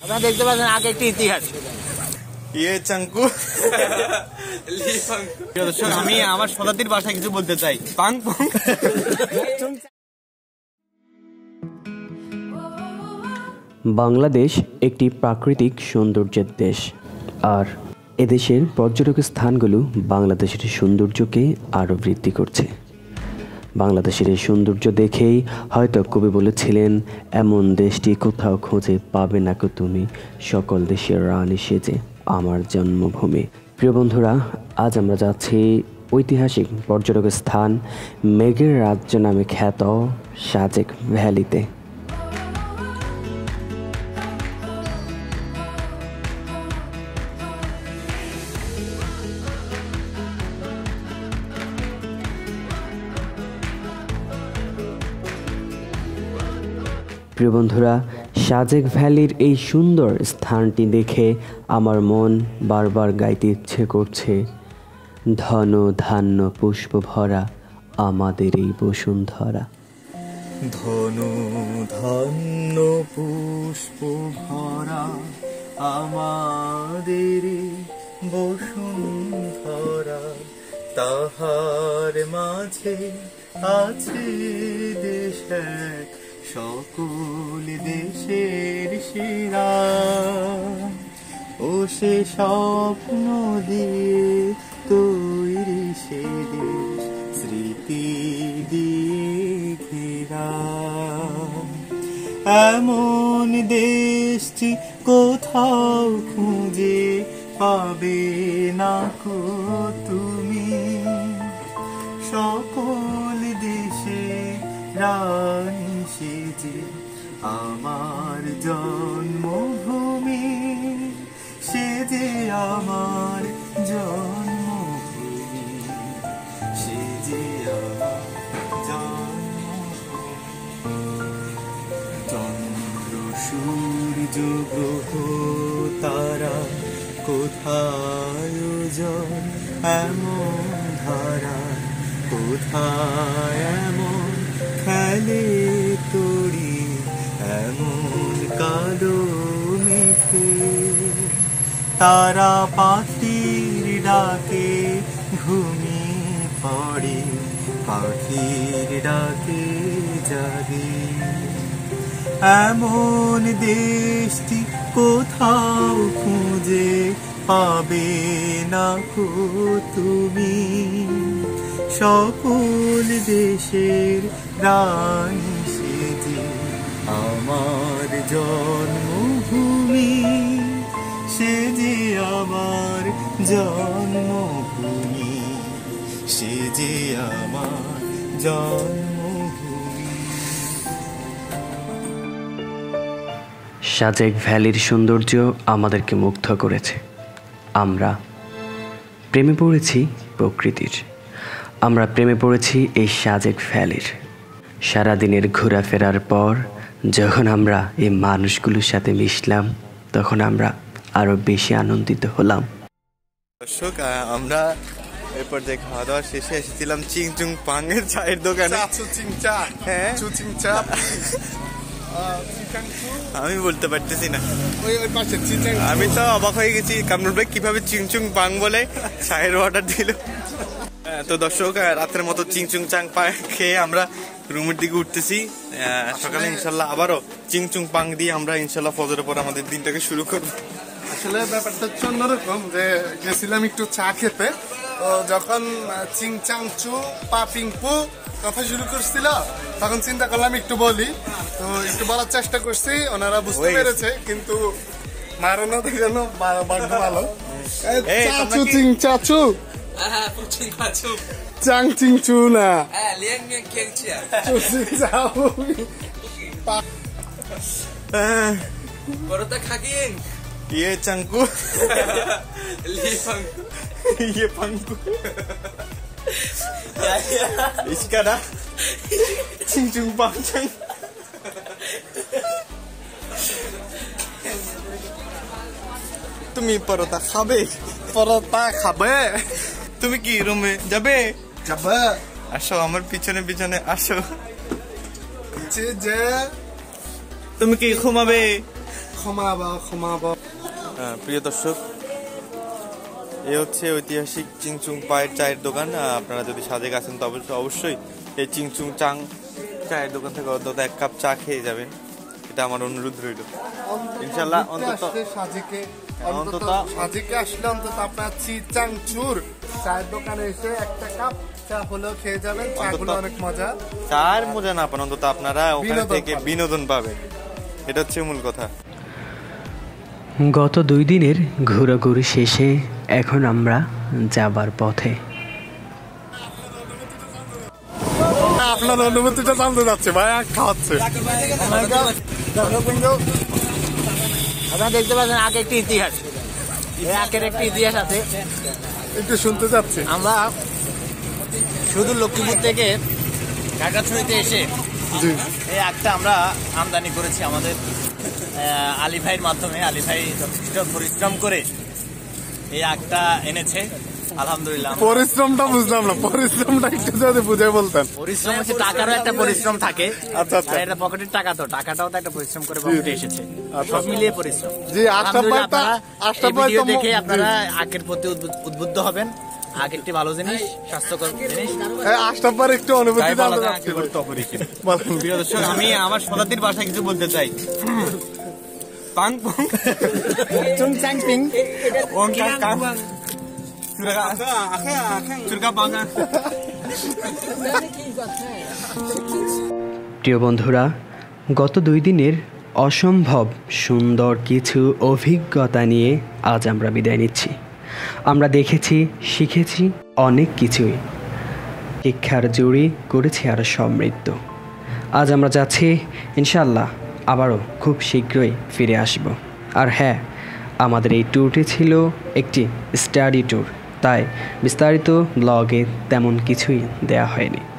আপনারা দেখতে পাচ্ছেন আগে একটি ইতিহাস। ইয়ে চাঙ্কু আমি আমার শতাব্দীর ভাষায় কিছু বলতে চাই। পাং পং। বাংলাদেশ একটি প্রাকৃতিক সৌন্দর্যের দেশ, আর এদেশের পর্যটক স্থানগুলো বাংলাদেশের সৌন্দর্যকে আরও বৃদ্ধি করছে। বাংলাদেশের এই সৌন্দর্য দেখেই হয়তো কবি বলেছিলেন, এমন দেশটি কোথাও খুঁজে পাবে না কো তুমি, সকল দেশের রানী সেজে আমার জন্মভূমি। প্রিয় বন্ধুরা, আজ আমরা যাচ্ছি ঐতিহাসিক পর্যটক স্থান মেঘের রাজ্য নামে খ্যাত সাজেক ভ্যালিতে। প্রিয় বন্ধুরা, সাজেক ভ্যালির এই সুন্দর স্থানটি দেখে আমার মন বারবার গাইতে ইচ্ছে করছে, ধন ধান্য পুষ্প ভরা আমাদের এই বসুন্ধরা। ধন ধান্য পুষ্প ভরা আমাদের বসুন্ধরা, তাহার মাঝে আছে দেশ এক, সকল দেশের সেরা। ও সে স্বপ্ন দিয়ে তৈরি সে দেশ, স্মৃতি দিয়ে ঘেরা। এমন দেশটি কোথাও খুঁজে পাবে না কো তুমি, সকল দেশে রানী সেজে আমার জন্মভূমি, সেজে আমার জন্মভূমি, সেজে আমার জন্মভূমি। চন্দ্র সূর্য গ্রহ তারা কোথায় জল এমন ধারা, কোথায় এমন খেলে তোরি এমন কালো মেঘে। তারা পাখির ডাকে ঘুমিয়ে পড়ে, পাখির ডাকে জাগে। এমন দেশটি কোথাও খুঁজে পাবে না কো তুমি, সকল দেশের রানী সেজে আমার জন্মভূমি, সেজে আমার জন্মভূমি, সেজে আমার জন্মভূমি। সাজেক ভ্যালির সৌন্দর্য আমাদেরকে মুগ্ধ করেছে। আমরা প্রেমে পড়েছি প্রকৃতির, আমরা প্রেমে পড়েছি এই সাজেক ভ্যালির। সারাদিনের ঘোরাফেরার পর যখন আমরা এই মানুষগুলোর সাথে মিশলাম, তখন আমরা আরো বেশি আনন্দিত হলাম। দর্শক, আমরা এরপর যে খাওয়া দাওয়া শেষে এসেছিলাম চিংচুং পাং এর চায়ের দোকানে। হ্যাঁ, আমি বলতে পারতেছি না, আমি তো অবাক হয়ে গেছি কামরুল ভাই কিভাবে চিংচুং পাং বলে চায়ের অর্ডার দিল। তো দর্শক, রাতের মতো চিংচুং চাং পা খেয়ে আমরা রুমের দিকে উঠতেছি। সকালে ইনশাল্লাহ আবারও চিংচুং পাং দিয়ে আমরা ইনশাল্লাহ ফজরের পর আমাদের দিনটাকে শুরু করবো। আসলে ব্যাপারটা হচ্ছে অন্যরকম, যে গেছিলাম একটু চা খেতে, তো যখন চিংচাংচু পাপিংপু কথা শুরু করছিল তখন চিন্তা করলাম একটু বলি, তো একটু বলার চেষ্টা করছি, ওনারা বুঝতে পেরেছে, কিন্তু মারানো দেখানো ভাগ্য ভালো। চাচু চিংচাচু চাং চিংচু না ইয়ে চাঙ্কু ইয়ে পাঙ্কু इसका ना चिंचुং पांचंग। তুমি পরোটা খাবে? পরোটা খাবে? তুমি কি রুমে যাবে? যাবে। আসো আমার পিছনে পিছনে আসো। যে তুমি কি ঘুমাবে? ক্ষমা প্রিয় দর্শক, এ হচ্ছে ঐতিহাসিক চিংচুং পায়ের চায়ের দোকান। আপনারা যদি সাজেক আসেন তবে অবশ্যই এই চিংচুং চাং চায়ের দোকান থেকে অন্তত 1 কাপ চা খেয়ে যাবেন, এটা আমার অনুরোধ রইল। ইনশাল্লাহ অন্তত সাজেকে আসলে অন্তত আপনার চিংচাংচুর চায়ের দোকানে এসে 1 কাপ চা হলেও খেয়ে যাবেন। চাগুলো অনেক মজা, চার মজা না পান অন্তত আপনারা ওখানে থেকে বিনোদন পাবেন, এটা হচ্ছে মূল কথা। গত 2 দিনের ঘোরাঘুরি শেষে এখন আমরা যাবার পথে। আপনার অনুভূতিটা জানতে যাচ্ছে ভাই, খাওয়াচ্ছে। আপনারা দেখতে পাচ্ছেন আগে একটি ইতিহাস, এই আখের একটি ইতিহাস আছে, একটু শুনতে যাচ্ছে। আমরা শুধু লক্ষ্মীপুর থেকে ঢাকাছড়িতে এসে এই আখটা আমরা আমদানি করেছি আমাদের আলী ভাইয়ের মাধ্যমে। আলী ভাই যথেষ্ট পরিশ্রম করে এই আখটা এনেছে, আলহামদুলিল্লাহ। পরিশ্রমটা বুঝলাম না, পরিশ্রমটা একটু যদি বুঝে বলতেন। পরিশ্রম হচ্ছে টাকারও একটা পরিশ্রম থাকে, আচ্ছা আচ্ছা, এটা পকেটের টাকা, তো টাকাটাও তো একটা পরিশ্রম করে পকেটে এসেছে, সব মিলিয়ে পরিশ্রম। জি, ভিডিও দেখে আপনারা আখের প্রতি উদ্বুদ্ধ হবেন। আখ একটি ভালো জিনিস, স্বাস্থ্যকর জিনিস। আশরাফ একটু অনুভূতি জানতে চাচ্ছি। প্রিয় দর্শক, আমি আমার শতাব্দীর ভাষায় কিছু বলতে চাই। পাং পং চুং চাং পিং ওং কাং কাং চুরকা পাঙ্গা। প্রিয় বন্ধুরা, গত 2 দিনের অসম্ভব সুন্দর কিছু অভিজ্ঞতা নিয়ে আজ আমরা বিদায় নিচ্ছি। আমরা দেখেছি, শিখেছি অনেক কিছুই, শিক্ষার জুড়ি করেছি আরও সমৃদ্ধ। আজ আমরা যাচ্ছি, ইনশাল্লাহ আবারও খুব শীঘ্রই ফিরে আসব। আর হ্যাঁ, আমাদের এই ট্যুরটি ছিল একটি স্টাডি ট্যুর, তাই বিস্তারিত ব্লগে তেমন কিছুই দেয়া হয়নি।